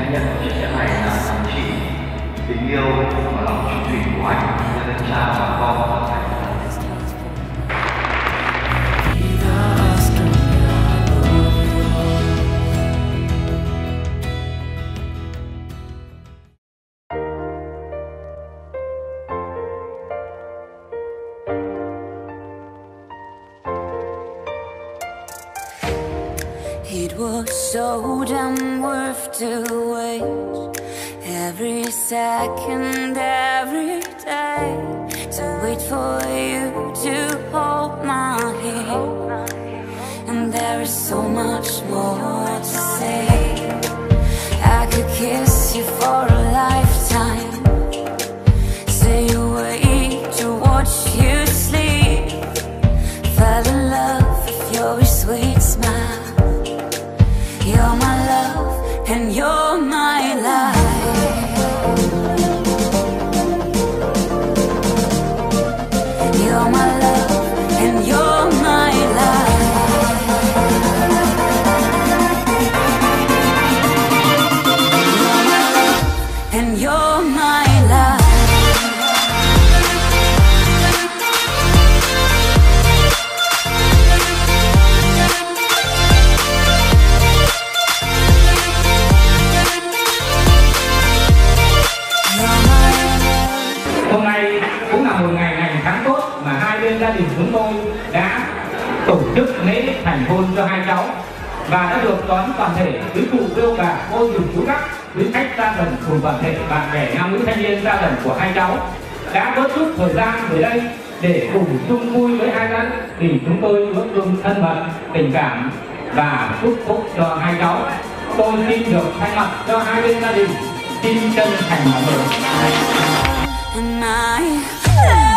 nhân của chiếc nhẫn này là chỉ tình yêu và lòng trung thủy của anh với dân cha và con và thầy. It was so damn worth to wait every second, every day, to wait for you to hold my hand. And there is so much more to say. I could kiss you for a lifetime, stay awake to watch you sleep, fell in love with your sweet smile. You're my love and you're my life. You're my love and you're my life. You're my love and you're my life. Hôm nay cũng là một ngày lành tháng tốt mà hai bên gia đình chúng tôi đã tổ chức lễ thành hôn cho hai cháu và đã được đón toàn thể quý cụ kêu bà cô dì chú bác quý khách gia đình cùng toàn thể bạn bè nam nữ thanh niên gia đình của hai cháu đã bớt chút thời gian về đây để cùng chung vui với hai dân, thì chúng tôi vẫn luôn thân mật tình cảm và chúc phúc cho hai cháu. Tôi xin được thay mặt cho hai bên gia đình xin chân thành cảm ơn.